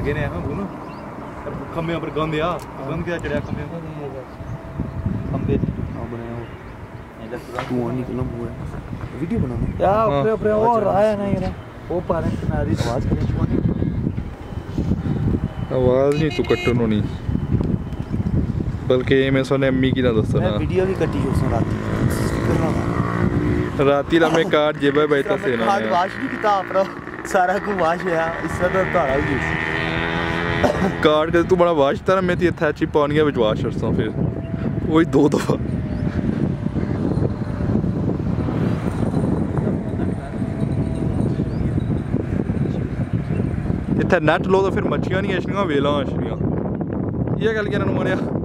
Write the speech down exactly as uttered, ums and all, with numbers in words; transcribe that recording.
लगे ने हैं बुन खंबे पर गंद आ गंद क्या चढ़िया खंबे खंबे हां बनाया वो तू निकलना हुआ वीडियो बनाना यार ऊपर ऊपर और आया ना यार वो पारे किनारे आवाज करें छुआनी आवाज नहीं तू कट्टनो नहीं बल्कि मैं सोने अम्मी की ना दोस्तों ना वीडियो भी कटी जो सुन रात राती ला मैं कार्ड जेबे बैठा से ना कार्ड वाश भी किता अपना सारा को वाश है इससे तो तारा ही कार्ड के तू बड़ा वाश तारा मैं ती था चिप पानी में वाश करता फिर वही दो दफा इतना नेट लो तो फिर मच्छियां नहीं आशनियां वेला आशनियां ये गल क्या ना मानिया